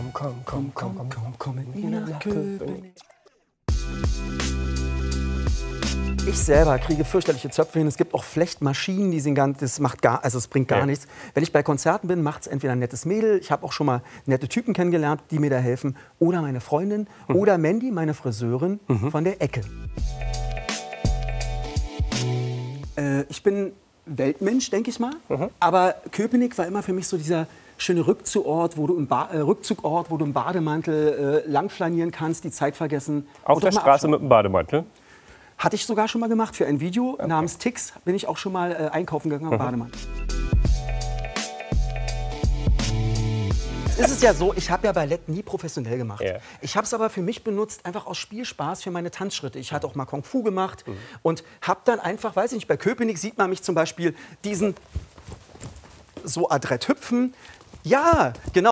Komm mit mir nach Köpenick. Ich selber kriege fürchterliche Zöpfe hin. Es gibt auch Flechtmaschinen, die sind das macht es bringt gar nichts. Wenn ich bei Konzerten bin, macht es entweder ein nettes Mädel, ich habe auch schon mal nette Typen kennengelernt, die mir da helfen, oder meine Freundin, oder Mandy, meine Friseurin von der Ecke. Ich bin Weltmensch, denke ich mal, aber Köpenick war immer für mich so dieser schöne Rückzugort, wo du im Bademantel langflanieren kannst, die Zeit vergessen. Auf der Straße mit dem Bademantel? Hatte ich sogar schon mal gemacht für ein Video namens Tix. Bin ich auch schon mal einkaufen gegangen am Bademantel. Jetzt ist es ja so, ich habe ja Ballett nie professionell gemacht. Yeah. Ich habe es aber für mich benutzt, einfach aus Spielspaß für meine Tanzschritte. Ich hatte auch mal Kung Fu gemacht und habe dann einfach, weiß ich nicht, bei Köpenick sieht man mich zum Beispiel diesen so adrett hüpfen. Ja, genau.